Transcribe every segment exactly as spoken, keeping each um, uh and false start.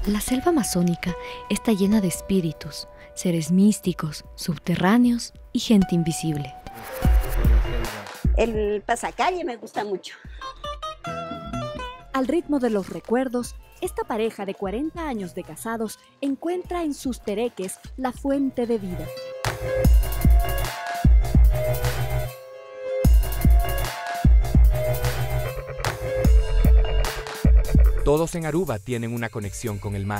La selva amazónica está llena de espíritus, seres místicos, subterráneos y gente invisible. El pasacalle me gusta mucho. Al ritmo de los recuerdos, esta pareja de cuarenta años de casados encuentra en sus tereques la fuente de vida. Todos en Aruba tienen una conexión con el mar.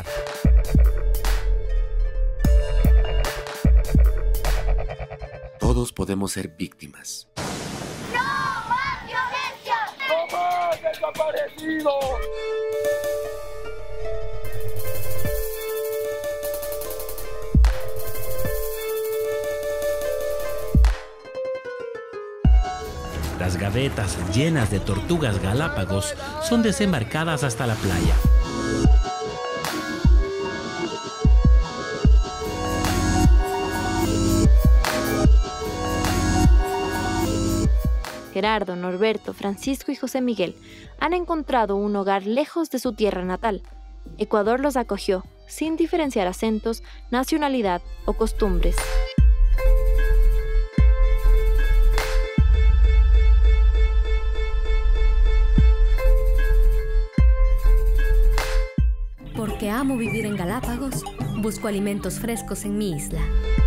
Todos podemos ser víctimas. ¡No más violencia! ¡No más desaparecidos! Las gavetas llenas de tortugas galápagos son desembarcadas hasta la playa. Gerardo, Norberto, Francisco y José Miguel han encontrado un hogar lejos de su tierra natal. Ecuador los acogió, sin diferenciar acentos, nacionalidad o costumbres. Porque amo vivir en Galápagos, busco alimentos frescos en mi isla.